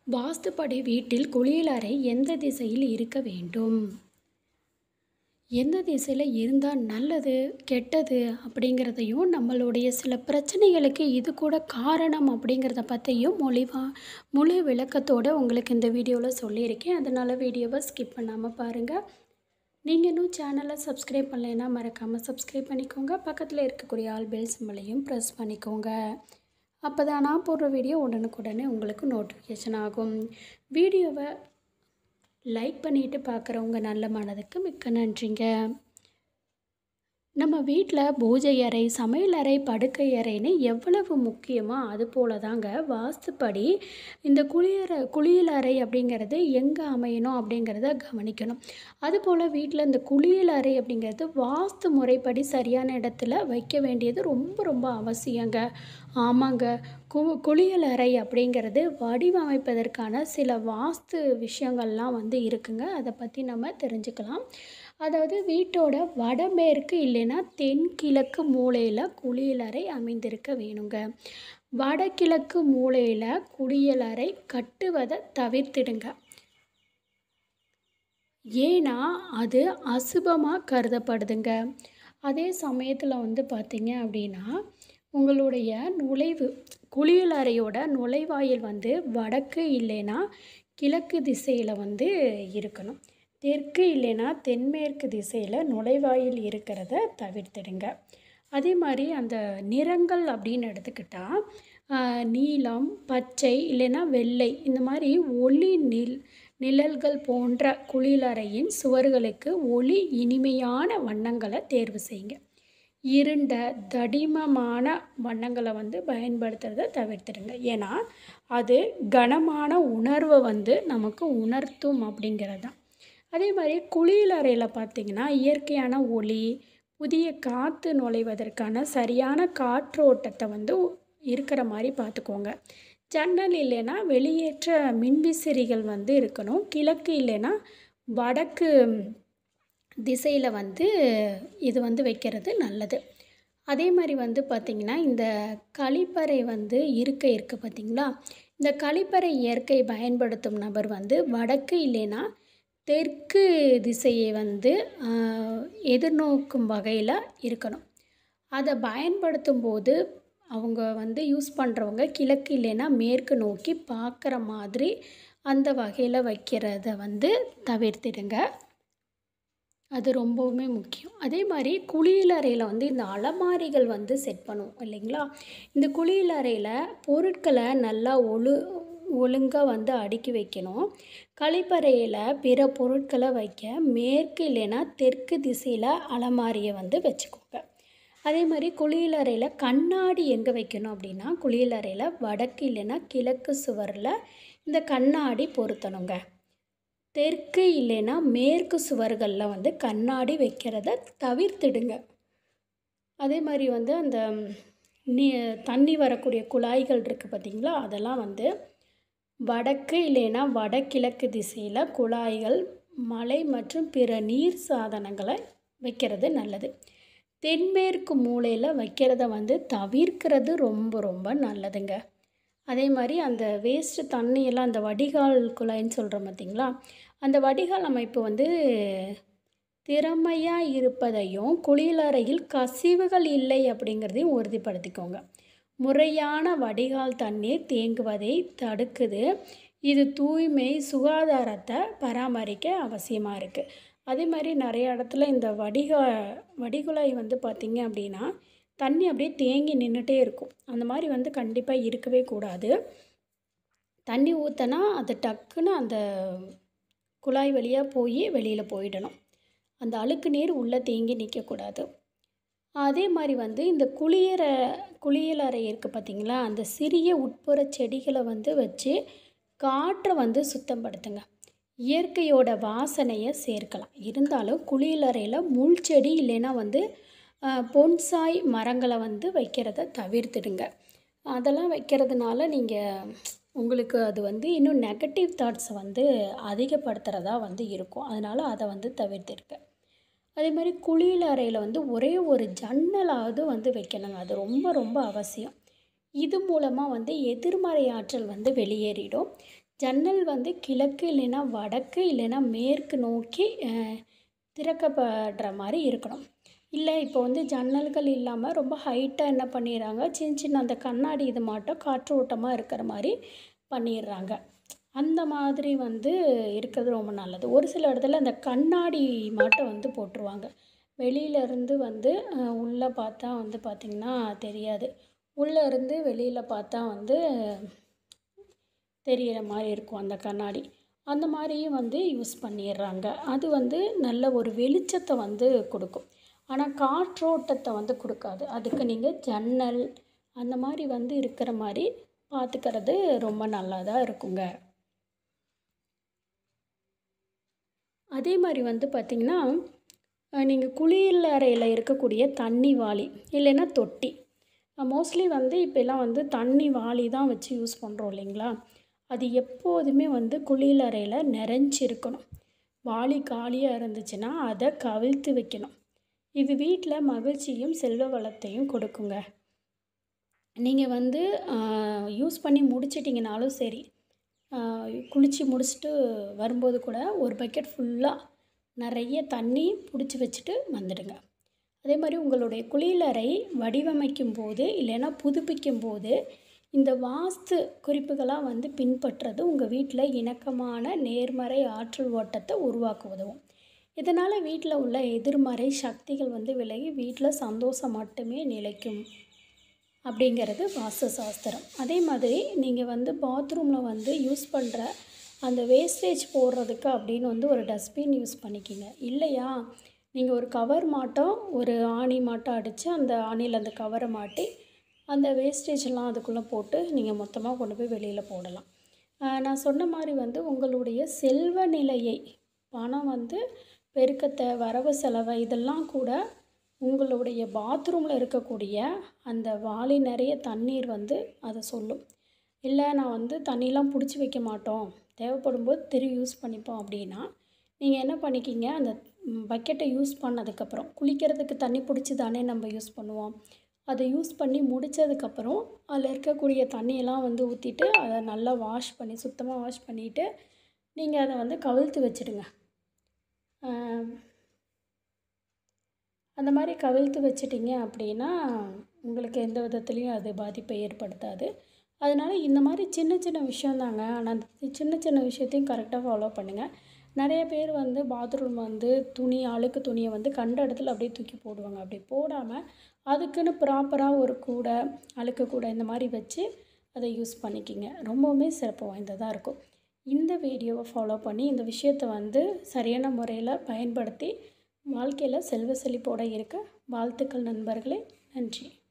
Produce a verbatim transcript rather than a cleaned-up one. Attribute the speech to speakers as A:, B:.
A: வாஸ்துப்படி வீட்டில் குளியலறை எந்த திசையில் இருக்க வேண்டும்? எந்த திசையில் இருந்தால் நல்லது, கெட்டது அப்படிங்கிறதையும், நம்மளுடைய சில பிரச்சனைகளுக்கு இது கூட காரணம் அப்படிங்கிறத பற்றியும் மொழிவா முழு விளக்கத்தோடு உங்களுக்கு இந்த வீடியோவில் சொல்லியிருக்கேன். அதனால் வீடியோவை ஸ்கிப் பண்ணாமல் பாருங்கள். நீங்கள் இன்னும் சேனலை சப்ஸ்கிரைப் பண்ணலைன்னா மறக்காமல் சப்ஸ்கிரைப் பண்ணிக்கோங்க. பக்கத்தில் இருக்கக்கூடிய ஆல் பெல் சிம்பலையும் ப்ரெஸ் பண்ணிக்கோங்க. அப்போ தான் நான் போடுற வீடியோ உடனுக்குடனே உங்களுக்கு நோட்டிஃபிகேஷன் ஆகும். வீடியோவை லைக் பண்ணிவிட்டு பார்க்குறவங்க நல்ல மனதுக்கு மிக்க நன்றிங்க. நம்ம வீட்டில் பூஜை அறை, சமையல் அறை, படுக்கை அறைன்னு எவ்வளவு முக்கியமோ அது போல தாங்க வாஸ்துப்படி இந்த குளியற குளியலறை அப்படிங்கிறது எங்கே அமையணும் அப்படிங்கிறத கவனிக்கணும். அதுபோல் வீட்டில் இந்த குளியலறை அப்படிங்கிறது வாஸ்து முறைப்படி சரியான இடத்துல வைக்க வேண்டியது ரொம்ப ரொம்ப அவசியங்க. ஆமாங்க, கு குளியலறை அப்படிங்கிறது வடிவமைப்பதற்கான சில வாஸ்து விஷயங்கள்லாம் வந்து இருக்குங்க. அதை பற்றி நம்ம தெரிஞ்சுக்கலாம். அதாவது வீட்டோட வடமேற்கு இல்லைன்னா தென்கிழக்கு மூலையில் குளியலறை அமைந்திருக்க வேணுங்க. வடகிழக்கு மூலையில் குளியலறை கட்டுவதை தவிர்த்திடுங்க. ஏன்னா அது அசுபமாக கருதப்படுதுங்க. அதே சமயத்தில் வந்து பார்த்திங்க அப்படின்னா உங்களுடைய நுழைவு குளியலறையோட நுழைவாயில் வந்து வடக்கு இல்லைன்னா கிழக்கு திசையில் வந்து இருக்கணும். தெற்கு இல்லைன்னா தென்மேற்கு திசையில் நுழைவாயில் இருக்கிறத தவிர்த்திடுங்க. அதே மாதிரி அந்த நிறங்கள் அப்படின்னு எடுத்துக்கிட்டால் நீலம், பச்சை இல்லைன்னா வெள்ளை இந்த மாதிரி ஒளி நில் நிழல்கள் போன்ற குளியலறையின் சுவர்களுக்கு ஒளி இனிமையான வண்ணங்களை தேர்வு செய்யுங்க. இருண்ட தடிமமான வண்ணங்களை வந்து பயன்படுத்துறதை தவிர்த்துடுங்க. ஏன்னா அது கனமான உணர்வை வந்து நமக்கு உணர்த்தும் அப்படிங்கிறது தான். அதே மாதிரி குளியலறையில் பார்த்திங்கன்னா இயற்கையான ஒளி, புதிய காற்று நுழைவதற்கான சரியான காற்றோட்டத்தை வந்து இருக்கிற மாதிரி பார்த்துக்கோங்க. ஜன்னல் இல்லைன்னா வெளியேற்ற மின்விசிறிகள் வந்து இருக்கணும். கிழக்கு இல்லைன்னா வடக்கு திசையில் வந்து இது வந்து வைக்கிறது நல்லது. அதே மாதிரி வந்து பார்த்திங்கன்னா இந்த கழிப்பறை வந்து இருக்கை இருக்குது பார்த்திங்களா, இந்த கழிப்பறை இயற்கை பயன்படுத்தும் நபர் வந்து வடக்கு இல்லைன்னா தெற்கு திசையை வந்து எதிர்நோக்கும் வகையில் இருக்கணும். அதை பயன்படுத்தும் போது அவங்க வந்து யூஸ் பண்ணுறவங்க கிழக்கு இல்லைன்னா மேற்கு நோக்கி பார்க்குற மாதிரி அந்த வகையில் வைக்கிறத வந்து தவிர்த்திடுங்க. அது ரொம்பவுமே முக்கியம். அதே மாதிரி குளியலறையில் வந்து இந்த அலமாரிகள் வந்து செட் பண்ணுவோம் இல்லைங்களா. இந்த குளியலறையில் பொருட்களை நல்லா ஒழு ஒழுங்காக வந்து அடுக்கி வைக்கணும். கழிப்பறையில் பிற பொருட்களை வைக்க மேற்கு இல்லைன்னா தெற்கு திசையில் அலமாரியை வந்து வச்சுக்கோங்க. அதே மாதிரி குளியலறையில் கண்ணாடி எங்கே வைக்கணும் அப்படின்னா குளியலறையில் வடக்கு இல்லைன்னா கிழக்கு சுவரில் இந்த கண்ணாடி பொருத்தணுங்க. தெற்கு இல்லைன்னா மேற்கு சுவர்களில் வந்து கண்ணாடி வைக்கிறத தவிர்த்திடுங்க. அதே மாதிரி வந்து அந்த நீ தண்ணி வரக்கூடிய குழாய்கள் இருக்குது பார்த்திங்களா, அதெல்லாம் வந்து வடக்கு இல்லைன்னா வடகிழக்கு திசையில் குழாய்கள், மலை மற்றும் பிற நீர் சாதனங்களை வைக்கிறது நல்லது. தென்மேற்கு மூலையில் வைக்கிறத வந்து தவிர்க்கிறது ரொம்ப ரொம்ப நல்லதுங்க. அதே மாதிரி அந்த வேஸ்ட்டு தண்ணியெல்லாம் அந்த வடிகால் குழாய்ன்னு சொல்கிறோம் பார்த்திங்களா, அந்த வடிகால் அமைப்பு வந்து திறமையாக இருப்பதையும் குளியலறையில் கசிவுகள் இல்லை அப்படிங்கிறதையும் உறுதிப்படுத்திக்கோங்க. முறையான வடிகால் தண்ணீர் தேங்குவதை தடுக்குது. இது தூய்மை, சுகாதாரத்தை பராமரிக்க அவசியமாக இருக்குது. அதே மாதிரி நிறைய இடத்துல இந்த வடிகா வடிகுழாய் வந்து பார்த்திங்க அப்படின்னா தண்ணி அப்படியே தேங்கி நின்றுட்டே இருக்கும். அந்த மாதிரி வந்து கண்டிப்பாக இருக்கவே கூடாது. தண்ணி ஊற்றினா அது டக்குன்னு அந்த குழாய் வழியாக போய் வெளியில் போயிடணும். அந்த அழுக்கு நீர் உள்ளே தேங்கி நிற்கக்கூடாது. அதே மாதிரி வந்து இந்த குளியற குளியலறை இருக்குது பார்த்திங்களா, அந்த சிறிய உட்புற செடிகளை வந்து வச்சு காற்றை வந்து சுத்தப்படுத்துங்க. இயற்கையோட வாசனையை சேர்க்கலாம். இருந்தாலும் குளியலறையில் முள் செடி இல்லைன்னா வந்து பொன்சாய் மரங்களை வந்து வைக்கிறத தவிர்த்துடுங்க. அதெல்லாம் வைக்கிறதுனால நீங்கள் உங்களுக்கு அது வந்து இன்னும் நெகட்டிவ் தாட்ஸை வந்து அதிகப்படுத்துகிறதா வந்து இருக்கும். அதனால் அதை வந்து தவிர்த்துடுங்க. அதே மாதிரி குளியலறையில் வந்து ஒரே ஒரு ஜன்னலாவது வந்து வைக்கணுங்க. அது ரொம்ப ரொம்ப அவசியம். இது மூலமாக வந்து எதிர்மறை ஆற்றல் வந்து வெளியேறிடும். ஜன்னல் வந்து கிழக்கு இல்லைன்னா வடக்கு இல்லைன்னா மேற்கு நோக்கி திறக்கப்படுற மாதிரி இருக்கணும். இல்லை இப்போ வந்து ஜன்னல்கள் இல்லாமல் ரொம்ப ஹைட்டாக என்ன பண்ணிடுறாங்க, சின்ன சின்ன அந்த கண்ணாடி இது மாட்டம் காற்று ஓட்டமாக இருக்கிற மாதிரி பண்ணிடுறாங்க. அந்த மாதிரி வந்து இருக்கிறது ரொம்ப நல்லது. ஒரு சில இடத்துல அந்த கண்ணாடி மாட்டம் வந்து போட்டுருவாங்க. வெளியிலேருந்து வந்து உள்ளே பார்த்தா வந்து பார்த்திங்கன்னா தெரியாது, உள்ளே இருந்து வெளியில் பார்த்தா வந்து தெரிகிற மாதிரி இருக்கும் அந்த கண்ணாடி. அந்த மாதிரியும் வந்து யூஸ் பண்ணிடுறாங்க. அது வந்து நல்ல ஒரு வெளிச்சத்தை வந்து கொடுக்கும். ஆனால் காற்றோட்டத்தை வந்து கொடுக்காது. அதுக்கு நீங்கள் ஜன்னல் அந்த மாதிரி வந்து இருக்கிற மாதிரி பார்த்துக்கிறது ரொம்ப நல்லா தான் இருக்குங்க. அதே மாதிரி வந்து பார்த்திங்கன்னா, நீங்கள் குளியல் அறையில் இருக்கக்கூடிய தண்ணி வாளி இல்லைன்னா தொட்டி, மோஸ்ட்லி வந்து இப்போலாம் வந்து தண்ணி வாளி தான் வச்சு யூஸ் பண்ணுறோம் இல்லைங்களா? அது எப்போதுமே வந்து குளியல் அறையில் நிறைஞ்சிருக்கணும். வாளி காலியாக இருந்துச்சுன்னா அதை கவிழ்த்து வைக்கணும். இது வீட்டில் மகிழ்ச்சியும் செல்வ வளத்தையும் கொடுக்குங்க. நீங்கள் வந்து யூஸ் பண்ணி முடிச்சிட்டிங்கனாலும் சரி, குளித்து முடிச்சுட்டு வரும்போது கூட ஒரு பக்கெட் ஃபுல்லாக நிறைய தண்ணி பிடிச்சி வச்சுட்டு வந்துடுங்க. அதே மாதிரி உங்களுடைய குளியலறை வடிவமைக்கும் போது இல்லைன்னா புதுப்பிக்கும் போது இந்த வாஸ்து குறிப்புகளாக வந்து பின்பற்றுறது உங்கள் வீட்டில் இணக்கமான நேர்மறை ஆற்றல் ஓட்டத்தை உருவாக்க உதவும். இதனால் வீட்டில் உள்ள எதிர்மறை சக்திகள் வந்து விலகி வீட்டில் சந்தோஷம் மட்டுமே நிலைக்கும் அப்படிங்கிறது வாஸ்து சாஸ்திரம். அதே மாதிரி நீங்கள் வந்து பாத்ரூமில் வந்து யூஸ் பண்ணுற அந்த வேஸ்டேஜ் போடுறதுக்கு அப்படின்னு வந்து ஒரு டஸ்ட்பின் யூஸ் பண்ணிக்கிங்க. இல்லையா, நீங்கள் ஒரு கவர் மாட்டம் ஒரு ஆணி மாட்டம் அடித்து அந்த ஆணியில் அந்த கவரை மாட்டி அந்த வேஸ்டேஜெல்லாம் அதுக்குள்ளே போட்டு நீங்கள் மொத்தமாக கொண்டு போய் வெளியில் போடலாம். நான் சொன்ன மாதிரி வந்து உங்களுடைய செல்வ நிலையை, பணம் வந்து பெருக்கத்தை, வரவு செலவை இதெல்லாம் கூட உங்களுடைய பாத்ரூமில் இருக்கக்கூடிய அந்த வாளி நிறைய தண்ணீர் வந்து அதை சொல்லும். இல்லை நான் வந்து தண்ணியெலாம் பிடிச்சி வைக்க மாட்டோம், தேவைப்படும்போது திரும்பி யூஸ் பண்ணிப்போம் அப்படின்னா நீங்கள் என்ன பண்ணிக்கிங்க, அந்த பக்கெட்டை யூஸ் பண்ணதுக்கப்புறம் குளிக்கிறதுக்கு தண்ணி பிடிச்சி தானே நம்ம யூஸ் பண்ணுவோம். அதை யூஸ் பண்ணி முடித்ததுக்கப்புறம் அதில் இருக்கக்கூடிய தண்ணியெல்லாம் வந்து ஊற்றிட்டு அதை நல்லா வாஷ் பண்ணி சுத்தமாக வாஷ் பண்ணிவிட்டு நீங்கள் அதை வந்து கவிழ்த்து வச்சுடுங்க. அந்த மாதிரி கவிழ்த்து வச்சிட்டிங்க அப்படின்னா உங்களுக்கு எந்த விதத்துலேயும் அது பாதிப்பை ஏற்படுத்தாது. அதனால் இந்த மாதிரி சின்ன சின்ன விஷயந்தாங்க. ஆனால் அந்த சின்ன சின்ன விஷயத்தையும் கரெக்டாக ஃபாலோ பண்ணுங்கள். நிறைய பேர் வந்து பாத்ரூம் வந்து துணி அழுக்கு துணியை வந்து கண்ட இடத்துல அப்படியே தூக்கி போடுவாங்க. அப்படி போடாமல் அதுக்குன்னு ப்ராப்பராக ஒரு கூடை, அழுக்கு கூடை இந்த மாதிரி வச்சு அதை யூஸ் பண்ணிக்கிங்க. ரொம்பவுமே சிறப்பு வாய்ந்ததாக இருக்கும். இந்த வீடியோவை ஃபாலோ பண்ணி இந்த விஷயத்தை வந்து சரியான முறையில் பயன்படுத்தி வாழ்க்கையில் செல்வ செழிப்போடு இருக்க வாழ்த்துக்கள் நண்பர்களே. நன்றி.